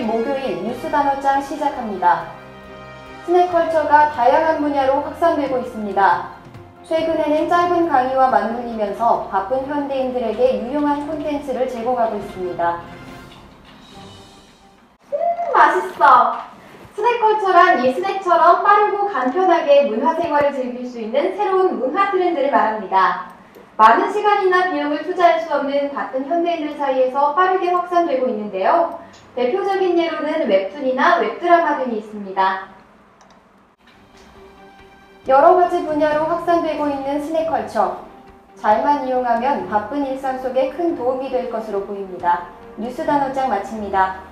17일 목요일 뉴스 단어장 시작합니다. 스낵컬처가 다양한 분야로 확산되고 있습니다. 최근에는 짧은 강의와 맞물리면서 바쁜 현대인들에게 유용한 콘텐츠를 제공하고 있습니다. 맛있어! 스낵컬처란 이 스낵처럼 빠르고 간편하게 문화생활을 즐길 수 있는 새로운 문화 트렌드를 말합니다. 많은 시간이나 비용을 투자할 수 없는 바쁜 현대인들 사이에서 빠르게 확산되고 있는데요. 대표적인 예로는 웹툰이나 웹드라마 등이 있습니다. 여러 가지 분야로 확산되고 있는 스낵컬처. 잘만 이용하면 바쁜 일상 속에 큰 도움이 될 것으로 보입니다. 뉴스 단어장 마칩니다.